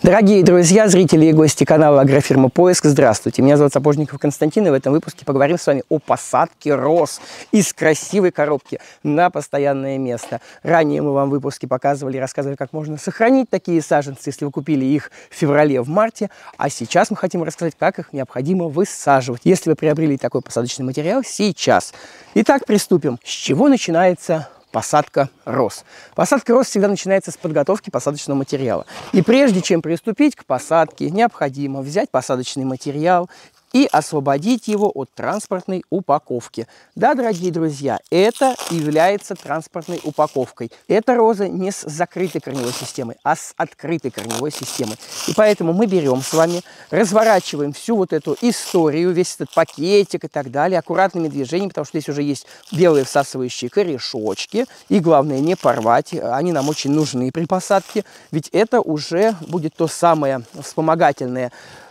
Дорогие друзья, зрители и гости канала Агрофирма Поиск, здравствуйте. Меня зовут Сапожников Константин, и в этом выпуске поговорим с вами о посадке роз из красивой коробки на постоянное место. Ранее мы вам в выпуске показывали и рассказывали, как можно сохранить такие саженцы, если вы купили их в феврале, в марте. А сейчас мы хотим рассказать, как их необходимо высаживать, если вы приобрели такой посадочный материал сейчас. Итак, приступим. С чего начинается посадка роз? Посадка роз всегда начинается с подготовки посадочного материала. И прежде чем приступить к посадке, необходимо взять посадочный материал и освободить его от транспортной упаковки. Да, дорогие друзья, это является транспортной упаковкой. Эта роза не с закрытой корневой системой, а с открытой корневой системой. И поэтому мы берем с вами, разворачиваем всю вот эту историю, весь этот пакетик и так далее, аккуратными движениями, потому что здесь уже есть белые всасывающие корешочки. И главное, не порвать, они нам очень нужны при посадке, ведь это уже будет то самое вспомогательное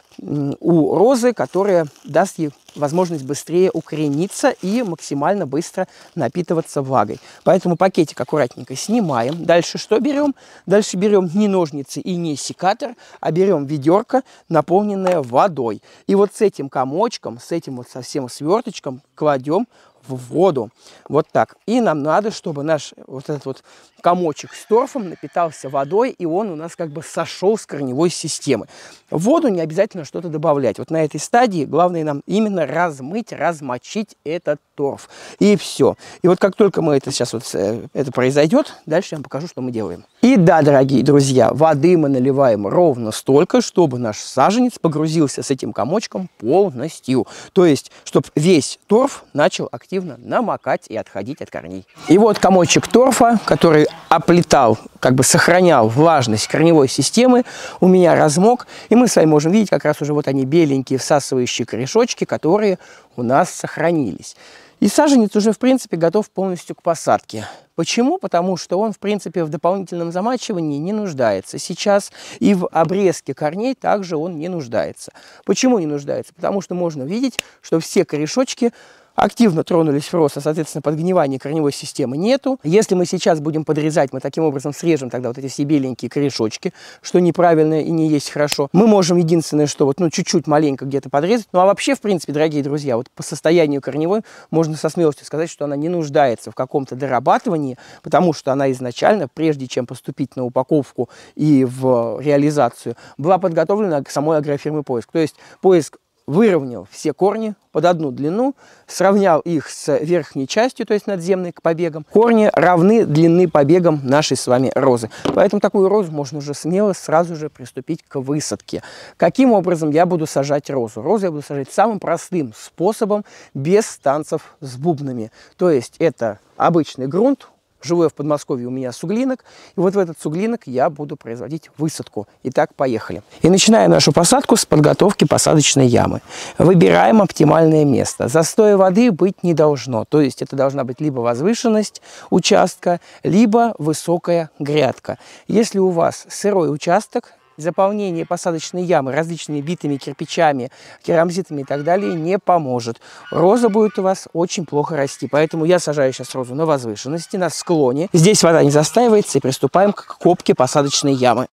у розы, которая даст ей возможность быстрее укорениться и максимально быстро напитываться влагой. Поэтому пакетик аккуратненько снимаем. Дальше что берем? Дальше берем не ножницы и не секатор, а берем ведерко, наполненное водой. И вот с этим комочком, с этим вот совсем сверточком кладем в воду. Вот так. И нам надо, чтобы наш вот этот вот комочек с торфом напитался водой, и он у нас как бы сошел с корневой системы. В воду не обязательно что-то добавлять. Вот на этой стадии главное нам именно размыть, размочить этот торф. И все. И вот как только мы это сейчас вот это произойдет, дальше я вам покажу, что мы делаем. И да, дорогие друзья, воды мы наливаем ровно столько, чтобы наш саженец погрузился с этим комочком полностью. То есть, чтобы весь торф начал активно намокать и отходить от корней. И вот комочек торфа, который оплетал, как бы сохранял влажность корневой системы, у меня размок. И мы с вами можем видеть как раз уже вот они беленькие всасывающие корешочки, которые у нас сохранились. И саженец уже, в принципе, готов полностью к посадке. Почему? Потому что он, в принципе, в дополнительном замачивании не нуждается сейчас. И в обрезке корней также он не нуждается. Почему не нуждается? Потому что можно видеть, что все корешочки активно тронулись в рост, а, соответственно, подгнивания корневой системы нету. Если мы сейчас будем подрезать, мы таким образом срежем тогда вот эти все беленькие корешочки, что неправильно и не есть хорошо. Мы можем единственное, что вот, ну, чуть-чуть маленько где-то подрезать. Ну, а вообще, в принципе, дорогие друзья, вот по состоянию корневой можно со смелостью сказать, что она не нуждается в каком-то дорабатывании, потому что она изначально, прежде чем поступить на упаковку и в реализацию, была подготовлена к самой агрофирмы Поиск. То есть Поиск выровнял все корни под одну длину, сравнял их с верхней частью, то есть надземной, к побегам. Корни равны длины побегам нашей с вами розы. Поэтому такую розу можно уже смело сразу же приступить к высадке. Каким образом я буду сажать розу? Розу я буду сажать самым простым способом, без танцев с бубнами. То есть это обычный грунт. Живу я в Подмосковье, у меня суглинок, и вот в этот суглинок я буду производить высадку. Итак, поехали. И начинаем нашу посадку с подготовки посадочной ямы. Выбираем оптимальное место. Застоя воды быть не должно, то есть это должна быть либо возвышенность участка, либо высокая грядка. Если у вас сырой участок, заполнение посадочной ямы различными битыми кирпичами, керамзитами и так далее не поможет. Роза будет у вас очень плохо расти. Поэтому я сажаю сейчас розу на возвышенности, на склоне. Здесь вода не застаивается, и приступаем к копке посадочной ямы.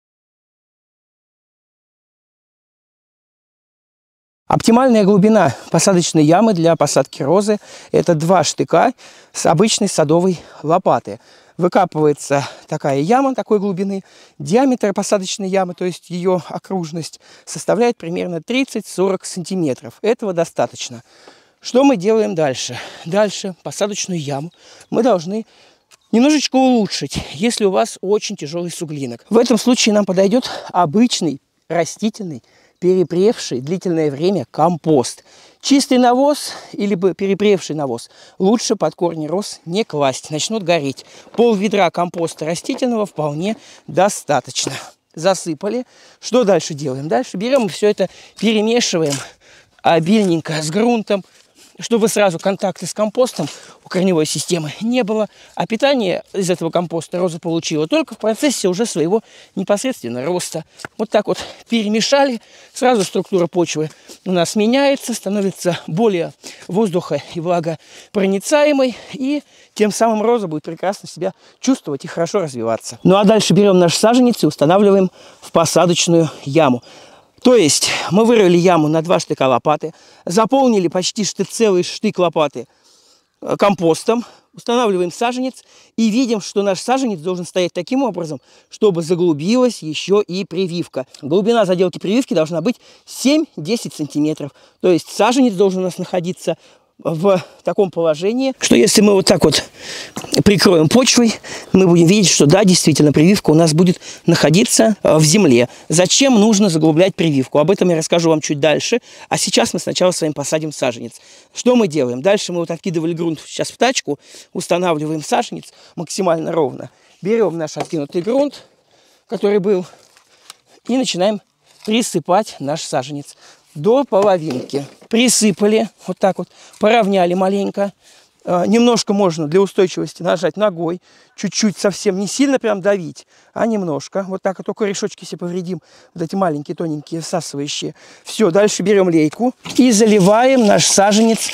Оптимальная глубина посадочной ямы для посадки розы – это 2 штыка с обычной садовой лопаты. Выкапывается такая яма такой глубины. Диаметр посадочной ямы, то есть ее окружность, составляет примерно 30-40 сантиметров. Этого достаточно. Что мы делаем дальше? Дальше посадочную яму мы должны немножечко улучшить, если у вас очень тяжелый суглинок. В этом случае нам подойдет обычный растительный, перепревший длительное время компост. Чистый навоз или перепревший навоз лучше под корни роз не класть, начнут гореть. Пол-ведра компоста растительного вполне достаточно. Засыпали. Что дальше делаем? Дальше берем и все это перемешиваем обильненько с грунтом, чтобы сразу контакта с компостом у корневой системы не было, а питание из этого компоста роза получила только в процессе уже своего непосредственного роста. Вот так вот перемешали, сразу структура почвы у нас меняется, становится более воздуха и влагопроницаемой, и тем самым роза будет прекрасно себя чувствовать и хорошо развиваться. Ну а дальше берем наш саженец и устанавливаем в посадочную яму. То есть мы вырыли яму на 2 штыка лопаты, заполнили почти что целый штык лопаты компостом, устанавливаем саженец и видим, что наш саженец должен стоять таким образом, чтобы заглубилась еще и прививка. Глубина заделки прививки должна быть 7-10 сантиметров. То есть саженец должен у нас находиться в таком положении, что если мы вот так вот прикроем почвой, мы будем видеть, что да, действительно, прививка у нас будет находиться в земле. Зачем нужно заглублять прививку? Об этом я расскажу вам чуть дальше. А сейчас мы сначала с вами посадим саженец. Что мы делаем? Дальше мы вот откидывали грунт сейчас в тачку, устанавливаем саженец максимально ровно. Берем наш откинутый грунт, который был, и начинаем присыпать наш саженец до половинки. Присыпали, вот так вот, поравняли маленько. Немножко можно для устойчивости нажать ногой, чуть-чуть, совсем не сильно прям давить, а немножко. Вот так вот, только корешочки себе повредим, вот эти маленькие, тоненькие, всасывающие. Все, дальше берем лейку и заливаем наш саженец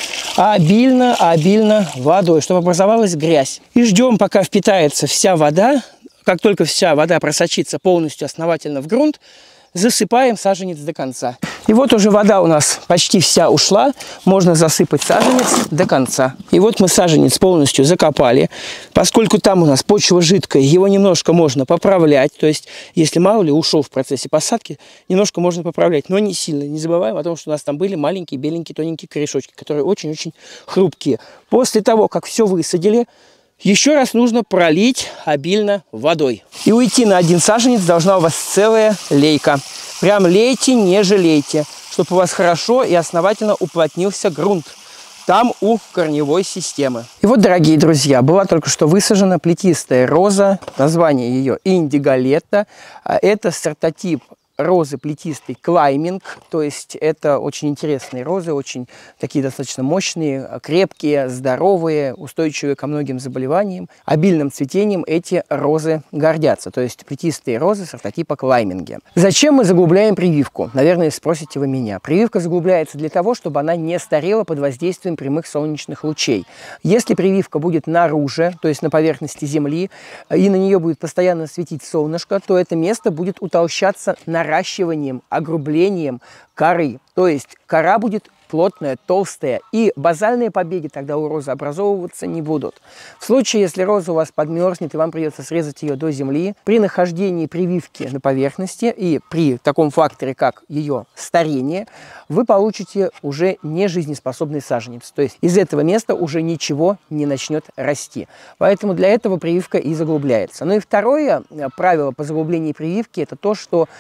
обильно водой, чтобы образовалась грязь. И ждем, пока впитается вся вода. Как только вся вода просочится полностью основательно в грунт, засыпаем саженец до конца. И вот уже вода у нас почти вся ушла. Можно засыпать саженец до конца. И вот мы саженец полностью закопали. Поскольку там у нас почва жидкая, его немножко можно поправлять. То есть, если мало ли ушел в процессе посадки, немножко можно поправлять, но не сильно. Не забываем о том, что у нас там были маленькие, беленькие, тоненькие корешочки, которые очень-очень хрупкие. После того, как все высадили, еще раз нужно пролить обильно водой. И уйти на один саженец должна у вас целая лейка. Прям лейте, не жалейте, чтобы у вас хорошо и основательно уплотнился грунт там у корневой системы. И вот, дорогие друзья, была только что высажена плетистая роза. Название ее индиголетта. Это сортотип розы плетистой клайминг, то есть это очень интересные розы, очень такие достаточно мощные, крепкие, здоровые, устойчивые ко многим заболеваниям. Обильным цветением эти розы гордятся, то есть плетистые розы сортотипа клайминги. Зачем мы заглубляем прививку? Наверное, спросите вы меня. Прививка заглубляется для того, чтобы она не старела под воздействием прямых солнечных лучей. Если прививка будет наружу, то есть на поверхности земли, и на нее будет постоянно светить солнышко, то это место будет утолщаться наращиванием, огрублением коры. То есть кора будет плотная, толстая, и базальные побеги тогда у розы образовываться не будут. В случае, если роза у вас подмерзнет, и вам придется срезать ее до земли, при нахождении прививки на поверхности и при таком факторе, как ее старение, вы получите уже нежизнеспособный саженец. То есть из этого места уже ничего не начнет расти. Поэтому для этого прививка и заглубляется. Ну и второе правило по заглублению прививки – это то, что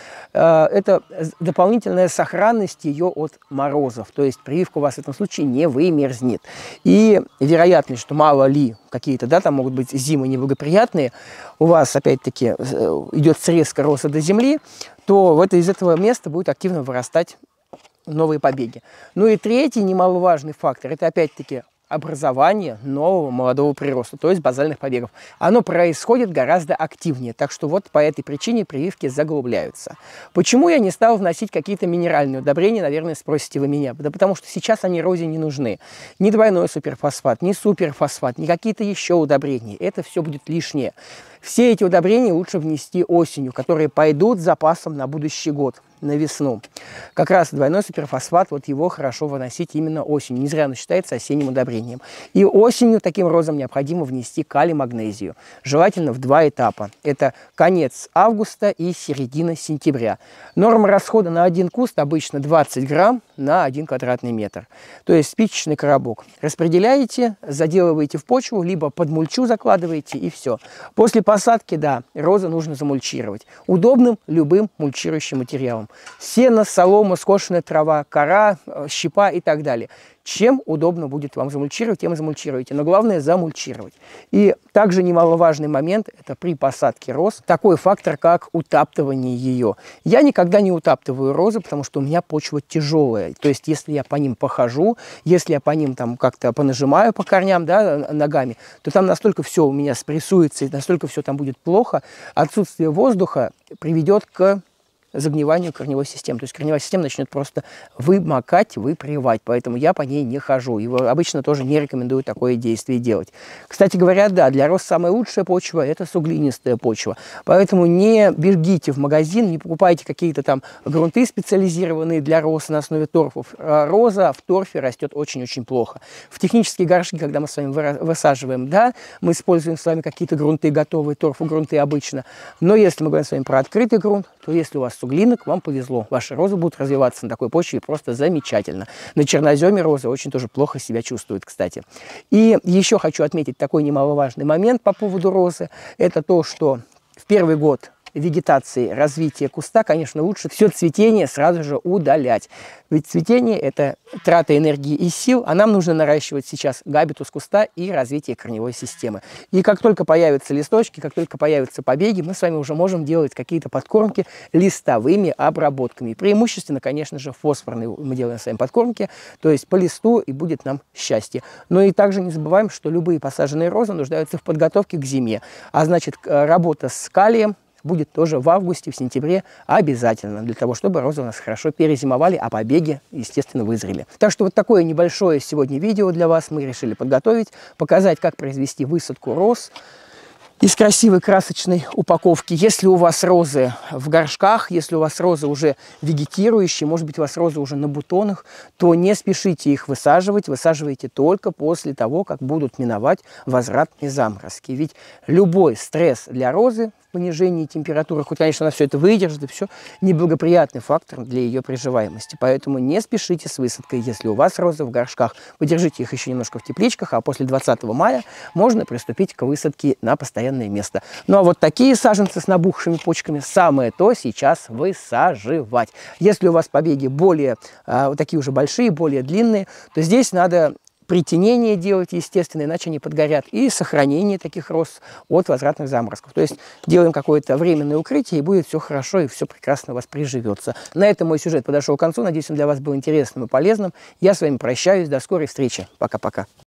это дополнительная сохранность ее от морозов. То есть прививка у вас в этом случае не вымерзнет. И вероятность, что мало ли какие-то, да, там могут быть зимы неблагоприятные, у вас опять-таки идет срезка розы до земли, то из этого места будет активно вырастать новые побеги. Ну и третий немаловажный фактор – это опять-таки образование нового молодого прироста, то есть базальных побегов. Оно происходит гораздо активнее, так что вот по этой причине прививки заглубляются. Почему я не стал вносить какие-то минеральные удобрения, наверное, спросите вы меня. Да потому что сейчас они розе не нужны. Ни двойной суперфосфат, ни суперфосфат, ни какие-то еще удобрения. Это все будет лишнее. Все эти удобрения лучше внести осенью, которые пойдут с запасом на будущий год, на весну. Как раз двойной суперфосфат, вот его хорошо выносить именно осенью. Не зря оно считается осенним удобрением. И осенью таким розам необходимо внести калий-магнезию. Желательно в 2 этапа. Это конец августа и середина сентября. Норма расхода на один куст обычно 20 грамм на 1 квадратный метр. То есть спичечный коробок. Распределяете, заделываете в почву, либо под мульчу закладываете, и все. После посадки, да, розы нужно замульчировать. Удобным любым мульчирующим материалом. Сено, солома, скошенная трава, кора, щепа и так далее. Чем удобно будет вам замульчировать, тем и замульчируйте. Но главное замульчировать. И также немаловажный момент – это при посадке роз такой фактор, как утаптывание ее. Я никогда не утаптываю розы, потому что у меня почва тяжелая. То есть если я по ним похожу, если я по ним там как-то понажимаю по корням, да, ногами, то там настолько все у меня спрессуется и настолько все там будет плохо. Отсутствие воздуха приведет к загниванию корневой системы. То есть корневая система начнет просто вымокать, выпривать. Поэтому я по ней не хожу. И обычно тоже не рекомендую такое действие делать. Кстати говоря, да, для роз самая лучшая почва – это суглинистая почва. Поэтому не бегите в магазин, не покупайте какие-то там грунты специализированные для роз на основе торфов. Роза в торфе растет очень-очень плохо. В технические горшки, когда мы с вами высаживаем, да, мы используем с вами какие-то грунты готовые, торфогрунты обычно. Но если мы говорим с вами про открытый грунт, то если у вас суглинок, вам повезло. Ваши розы будут развиваться на такой почве просто замечательно. На черноземе розы очень тоже плохо себя чувствуют, кстати. И еще хочу отметить такой немаловажный момент по поводу розы. Это то, что в первый год вегетации, развития куста, конечно, лучше все цветение сразу же удалять. Ведь цветение – это трата энергии и сил, а нам нужно наращивать сейчас габитус куста и развитие корневой системы. И как только появятся листочки, как только появятся побеги, мы с вами уже можем делать какие-то подкормки листовыми обработками. Преимущественно, конечно же, фосфорные мы делаем с вами подкормки, то есть по листу, и будет нам счастье. Но и также не забываем, что любые посаженные розы нуждаются в подготовке к зиме, а значит, работа с калием будет тоже в августе, в сентябре обязательно, для того, чтобы розы у нас хорошо перезимовали, а побеги, естественно, вызрели. Так что вот такое небольшое сегодня видео для вас мы решили подготовить, показать, как произвести высадку роз из красивой красочной упаковки. Если у вас розы в горшках, если у вас розы уже вегетирующие, может быть, у вас розы уже на бутонах, то не спешите их высаживать. Высаживайте только после того, как будут миновать возвратные заморозки. Ведь любой стресс для розы в понижении температуры, хоть, конечно, она все это выдержит, и все, неблагоприятный фактор для ее приживаемости. Поэтому не спешите с высадкой. Если у вас розы в горшках, подержите их еще немножко в тепличках, а после 20 мая можно приступить к высадке на постоянное место. Ну а вот такие саженцы с набухшими почками самое то сейчас высаживать. Если у вас побеги более, вот такие уже большие, более длинные, то здесь надо притенение делать, естественно, иначе они подгорят, и сохранение таких роз от возвратных заморозков. То есть делаем какое-то временное укрытие, и будет все хорошо, и все прекрасно у вас приживется. На этом мой сюжет подошел к концу. Надеюсь, он для вас был интересным и полезным. Я с вами прощаюсь. До скорой встречи. Пока-пока.